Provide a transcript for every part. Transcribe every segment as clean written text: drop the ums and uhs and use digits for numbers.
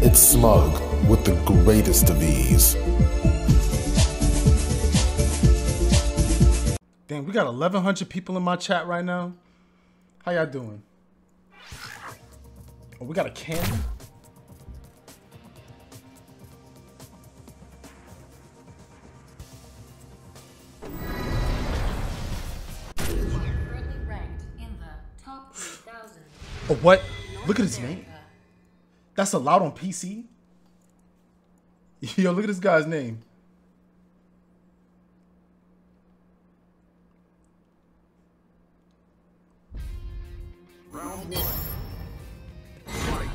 It's Smug with the greatest of ease. Damn, we got 1,100 people in my chat right now. How y'all doing? Oh, we got a cannon? Currently ranked in the top 3,000. Oh, what? Look at his name. That's allowed on PC? Yo, look at this guy's name. Round one. Fight.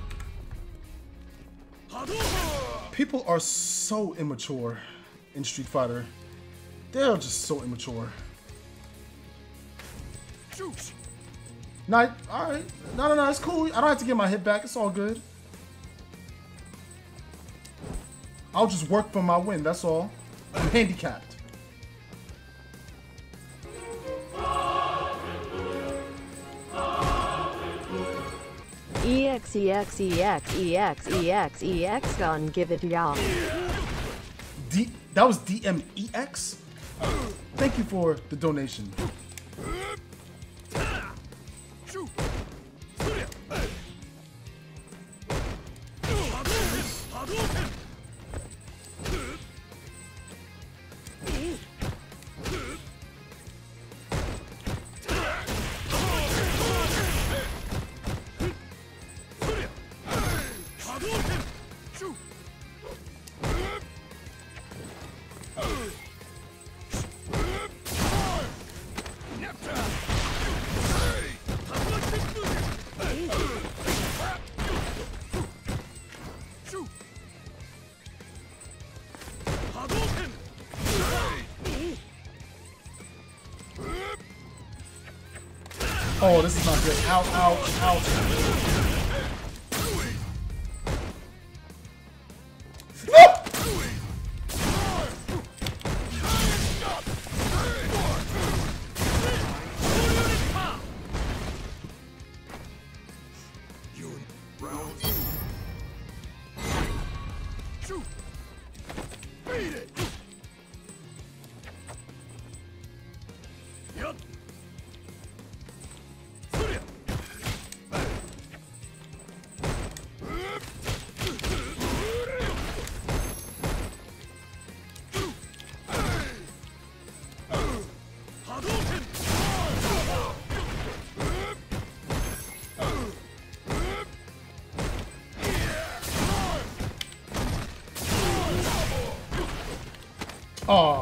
People are so immature in Street Fighter. They're just so immature. Shoot. Alright. No, it's cool. I don't have to get my hit back. It's all good. I'll just work for my win, that's all. I'm handicapped. EX gon' give it y'all. That was DMEX? Thank you for the donation. Shoot. Oh, this is not good. Ow, ow, ow. Round two. Shoot. Beat it. Yup. Oh.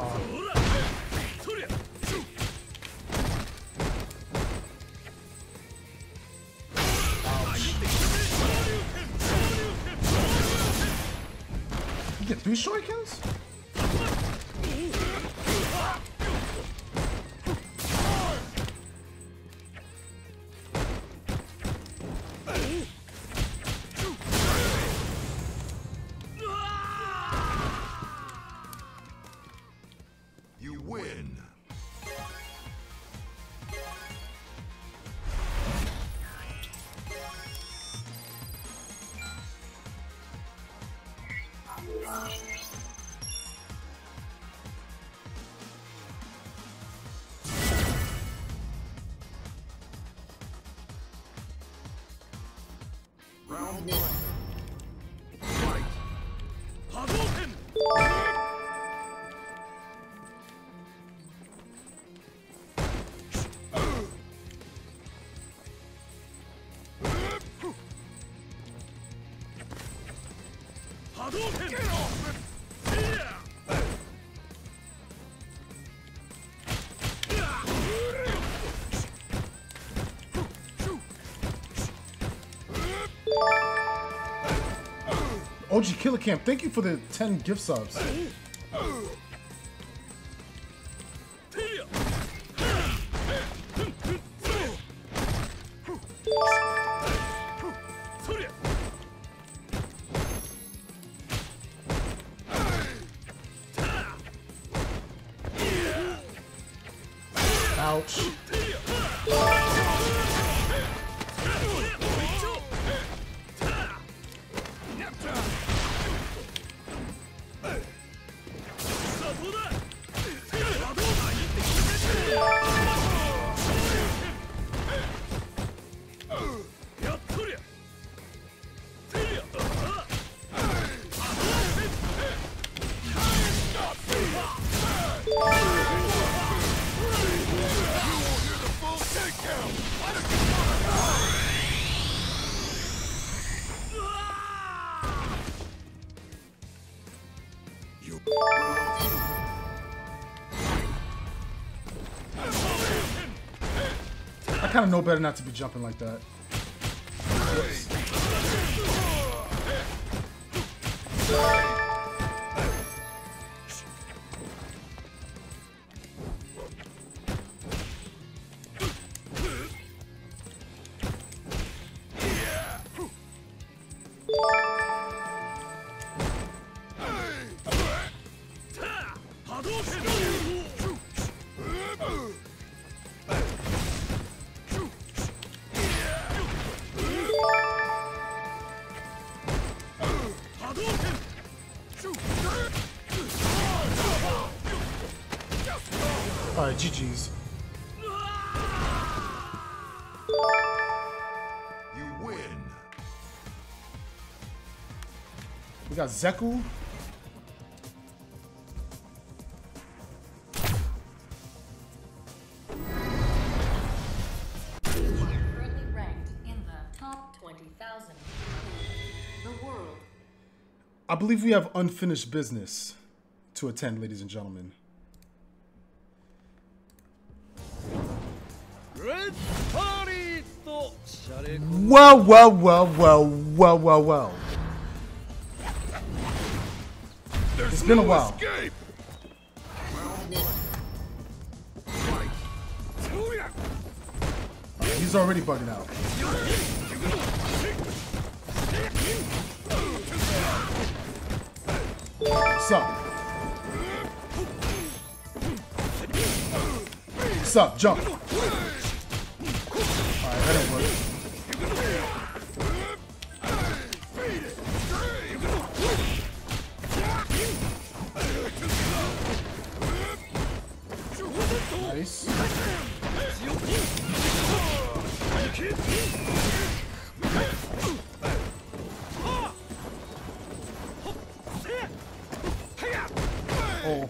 You get 3 shurikens? You win. Round one. Fight. Hadouken! Hadouken! Get off it! OG Killer Camp, thank you for the 10 gift subs. Ouch. kind of know better not to be jumping like that. Alright, GG's. You win. We got Zeku. Currently ranked in the top 20,000. The world. I believe we have unfinished business to attend, ladies and gentlemen. Red Party to Share Well, well, well, well, well, well, well. There's It's been a no while. escape. He's already bugging out. What's up? What's up? Jump. Alright, that didn't work. Nice. Oh.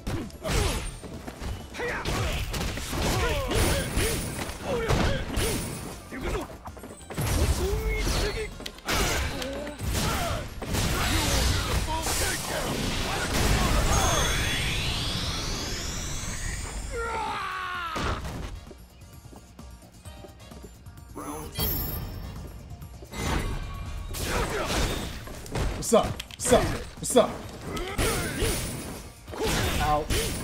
What's up? What's up? What's up? Ow.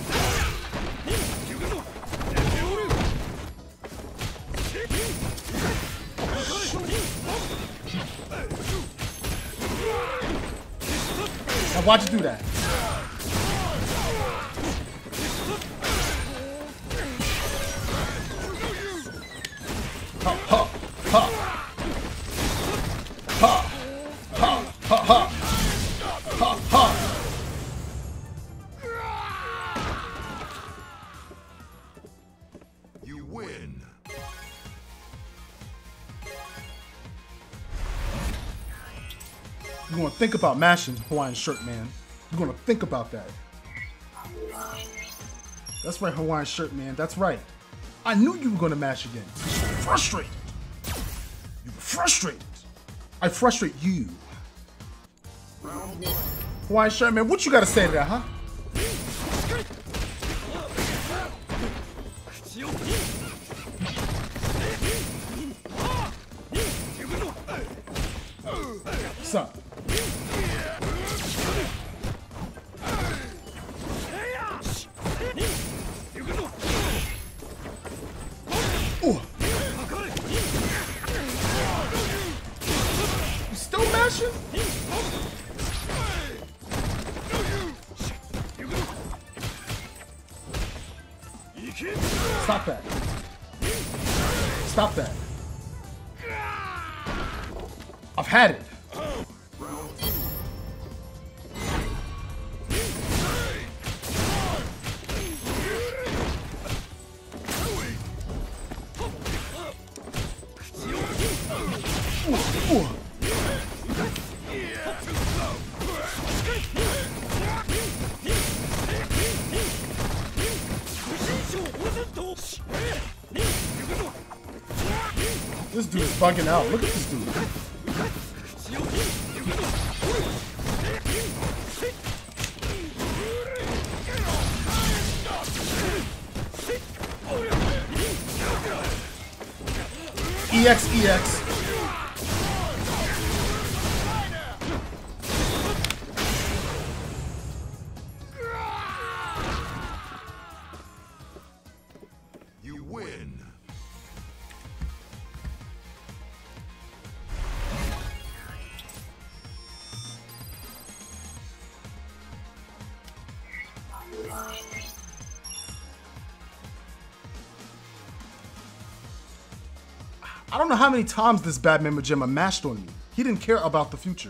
Now watch you do that. Ha ha ha. Ha ha ha ha. Ha ha. You win. You're gonna think about mashing Hawaiian shirt, man. You're gonna think about that. That's right, Hawaiian shirt, man. That's right. I knew you were gonna mash again. You're frustrated. You're frustrated. I frustrate you. Hawaiian shirt, man. What you gotta say to that, huh? What's up? Ooh. You still mashing? Stop that. Stop that. I've had it. Ooh. This dude is bugging out. Look at this dude. EX, EX. You win. I don't know how many times this Batman Majima mashed on me. He didn't care about the future.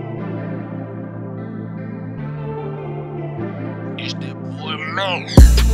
It's that boy Mac.